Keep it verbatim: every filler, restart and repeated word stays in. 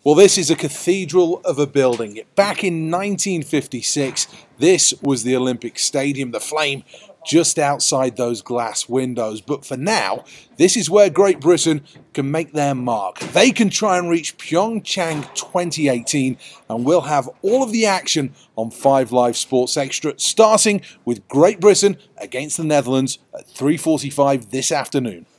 Well, this is a cathedral of a building. Back in nineteen fifty-six, this was the Olympic Stadium, the flame just outside those glass windows. But for now, this is where Great Britain can make their mark. They can try and reach Pyeongchang twenty eighteen, and we'll have all of the action on five Live Sports Extra, starting with Great Britain against the Netherlands at three forty-five this afternoon.